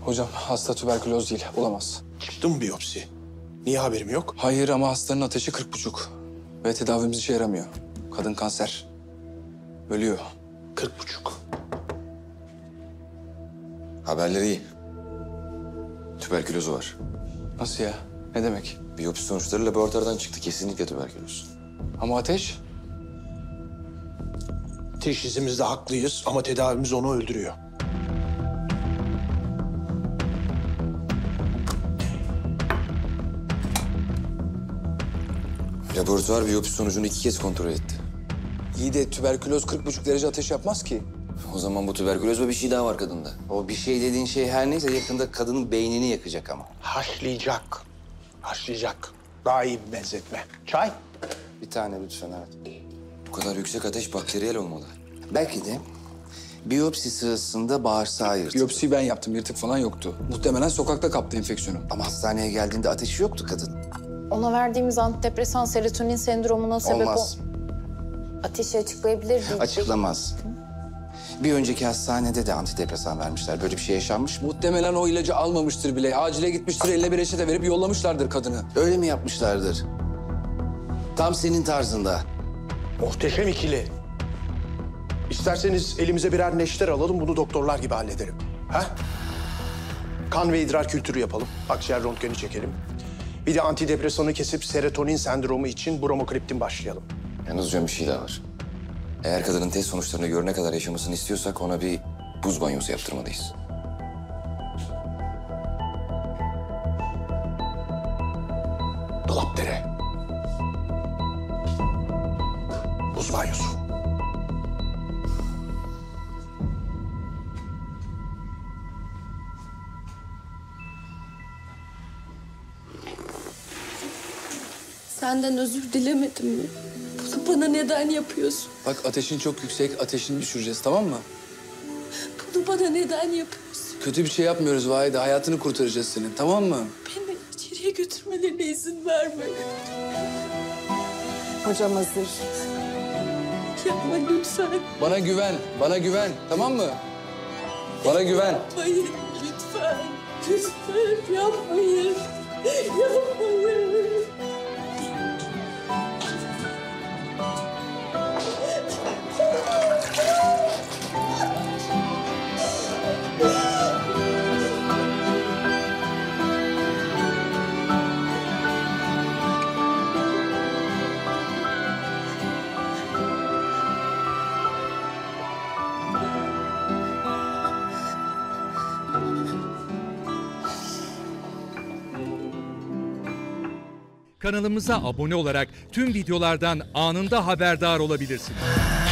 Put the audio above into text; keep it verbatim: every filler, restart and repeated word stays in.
Hocam hasta tüberküloz değil, olamaz. Çıktı mı biyopsi? Niye haberim yok? Hayır ama hastanın ateşi kırk buçuk. Ve tedavimiz işe yaramıyor. Kadın kanser. Ölüyor. Kırk buçuk. Haberleri iyi. Tüberkülozu var. Nasıl ya? Ne demek? Biyopsi sonuçları laboratuvardan çıktı. Kesinlikle tüberküloz. Ama ateş? Teşhisimizde haklıyız ama tedavimiz onu öldürüyor. Laboratuvar biyopsi sonucunu iki kez kontrol etti. İyi de tüberküloz kırk buçuk derece ateş yapmaz ki. O zaman bu tüberküloz ve bir şey daha var kadında. O bir şey dediğin şey her neyse yakında kadının beynini yakacak ama. Haşlayacak. Haşlayacak. Daha iyi bir benzetme. Çay? Bir tane lütfen, evet. Bu kadar yüksek ateş bakteriyel olmalı. Belki de biyopsi sırasında bağırsağı yırtıldı. Biyopsiyi ben yaptım, yırtık falan yoktu. Muhtemelen sokakta kaptı enfeksiyonu. Ama hastaneye geldiğinde ateşi yoktu kadın. Ona verdiğimiz antidepresan serotonin sendromuna sebep Olmaz. o... Ateşi açıklayabilir değil. Açıklamaz. Bir önceki hastanede de antidepresan vermişler. Böyle bir şey yaşanmış mı? Muhtemelen o ilacı almamıştır bile. Acile gitmiştir, eline bir reçete verip yollamışlardır kadını. Öyle mi yapmışlardır? Tam senin tarzında. Muhteşem ikili. İsterseniz elimize birer neşter alalım, bunu doktorlar gibi hallederim. Ha? Kan ve idrar kültürü yapalım. Akciğer röntgeni çekelim. Bir de antidepresanı kesip serotonin sendromu için bromokriptin başlayalım. Yalnız hocam bir şey daha var. Eğer kadının test sonuçlarını görene kadar yaşamasını istiyorsak ona bir buz banyosu yaptırmalıyız. Dolapdere. Buz banyosu. Senden özür dilemedim mi? Bunu bana neden yapıyorsun? Bak ateşin çok yüksek, ateşini düşüreceğiz, tamam mı? Bunu bana neden yapıyorsun? Kötü bir şey yapmıyoruz Vahide, hayatını kurtaracağız senin, tamam mı? Beni içeriye götürmelerine izin verme. Hocam hazır. Yapma lütfen. Bana güven, bana güven, tamam mı? Bana güven. Yapmayın lütfen. Lütfen yapmayın. Yapmayın. Kanalımıza abone olarak tüm videolardan anında haberdar olabilirsiniz.